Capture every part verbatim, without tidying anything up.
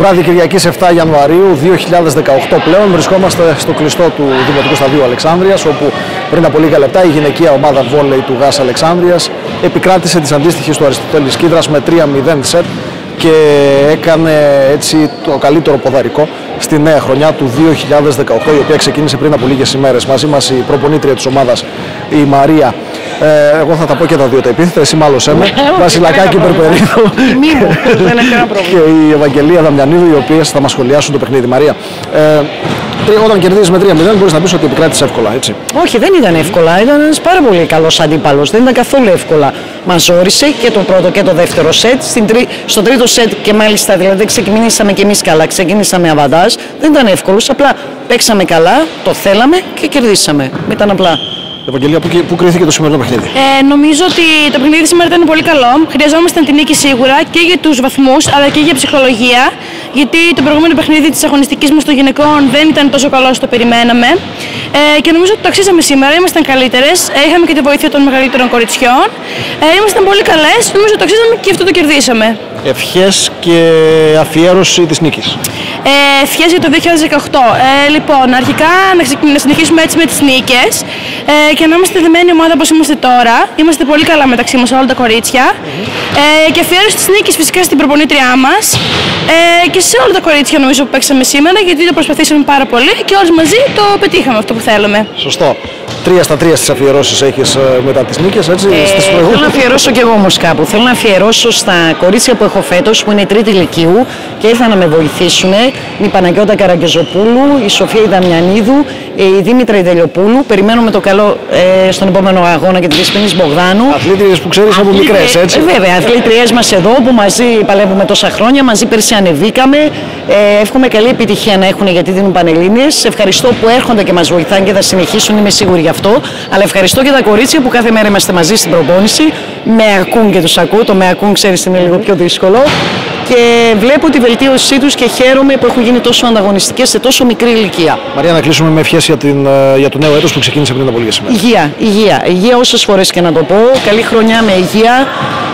Βράδυ Κυριακής επτά Ιανουαρίου δύο χιλιάδες δεκαοκτώ πλέον βρισκόμαστε στο κλειστό του Δημοτικού Σταδίου Αλεξάνδρειας, όπου πριν από λίγα λεπτά η γυναικεία ομάδα βόλεϊ του ΓΑΣ Αλεξάνδρειας επικράτησε της αντίστοιχης του Αριστοτέλης Κίδρας με τρία μηδέν σετ και έκανε έτσι το καλύτερο ποδαρικό στη νέα χρονιά του δύο χιλιάδες δεκαοκτώ, η οποία ξεκίνησε πριν από λίγες ημέρες. Μαζί μας η προπονήτρια της ομάδας, η Μαρία. Ε, εγώ θα τα πω και τα δύο τα επίθετα, εσύ μάλωσέ με. Βασιλακάκη Περπερίδου και η Ευαγγελία Δαμιανίδου, οι οποίες θα μας σχολιάσουν το παιχνίδι. Μαρία, ε, όταν κερδίζεις με τρία μηδέν μπορείς να πεις ότι επικράτησες εύκολα, έτσι? Όχι, δεν ήταν εύκολα. Ήταν ένας πάρα πολύ καλός αντίπαλος. Δεν ήταν καθόλου εύκολα. Μας ζόρισε και το πρώτο και το δεύτερο σετ. Στην τρί... Στο τρίτο σετ και μάλιστα δηλαδή ξεκινήσαμε και εμείς καλά. Ξεκινήσαμε αβαντάζ. Δεν ήταν εύκολος. Απλά παίξαμε καλά, το θέλαμε και κερδίσαμε. Μην ήταν απλά. Ευαγγελία, πού, πού κρίθηκε το σημερινό παιχνίδι? Ε, νομίζω ότι το παιχνίδι σήμερα ήταν πολύ καλό. Χρειαζόμασταν την νίκη σίγουρα και για τους βαθμούς αλλά και για ψυχολογία. Γιατί το προηγούμενο παιχνίδι της αγωνιστικής μας των γυναικών δεν ήταν τόσο καλό όσο το περιμέναμε. Ε, και νομίζω ότι το αξίζαμε σήμερα. Ήμασταν καλύτερες. Ε, είχαμε και τη βοήθεια των μεγαλύτερων κοριτσιών. Ε, ήμασταν πολύ καλές. Νομίζω ότι το αξίζαμε και αυτό το κερδίσαμε. Ευχές και αφιέρωση της νίκης. Ε, ευχές για το δύο χιλιάδες δεκαοκτώ. Ε, λοιπόν, αρχικά να, να συνεχίσουμε έτσι με τις νίκες ε, και να είμαστε δεμένη ομάδα όπως είμαστε τώρα. Είμαστε πολύ καλά μεταξύ μας όλα τα κορίτσια. Ε, και αφιέρωση της νίκης φυσικά στην προπονήτριά μας ε, και σε όλα τα κορίτσια νομίζω που παίξαμε σήμερα, γιατί το προσπαθήσαμε πάρα πολύ και όλες μαζί το πετύχαμε αυτό που θέλουμε. Σωστό. Τρία στα τρία στις αφιερώσεις έχεις ε, μετά τις νίκες, έτσι, ε, στις θέλω να αφιερώσω κι εγώ όμως κάπου. Θέλω να αφιερώσω στα κορίτσια που έχω φέτος, που είναι η τρίτη ηλικίου και ήρθαν να με βοηθήσουν. Η Παναγιώτα Καραγκεζοπούλου, η Σοφία Δαμιανίδου, η Δήμητρα Ιδελιοπούλου. Περιμένουμε το καλό ε, στον επόμενο αγώνα και τη Δεσποινής Μπογδάνου. Αθλήτριες που ξέρεις από μικρές, έτσι. Ε, βέβαια, αθλήτριές μας εδώ που μαζί παλεύουμε τόσα χρόνια, μαζί πέρσι ανεβήκαμε. Ε, εύχομαι καλή επιτυχία να έχουν, γιατί δίνουν πανελλήνιες. Ευχαριστώ που έρχονται και μας βοηθάνε και θα συνεχίσουν, είμαι σίγουρη γι' αυτό. Αλλά ευχαριστώ και τα κορίτσια που κάθε μέρα είμαστε μαζί στην προπόνηση. Με ακούν και τους ακούω. Το με ακούν, ξέρεις, είναι λίγο πιο δύσκολο. Και βλέπω τη βελτίωσή τους και χαίρομαι που έχουν γίνει τόσο ανταγωνιστικές σε τόσο μικρή ηλικία. Μαρία, να κλείσουμε με ευχές για, την, για το νέο έτος που ξεκίνησε πριν από λίγες ημέρες. Υγεία, υγεία, υγεία όσες φορές και να το πω. Καλή χρονιά με υγεία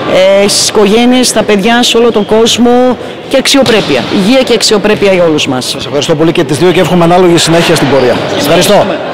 ε, στις οικογένειες, στα παιδιά, σε όλο τον κόσμο και αξιοπρέπεια. Υγεία και αξιοπρέπεια για όλους μας. Σας ευχαριστώ πολύ και τις δύο και εύχομαι ανάλογη συνέχεια στην πορεία. Σας ευχαριστώ.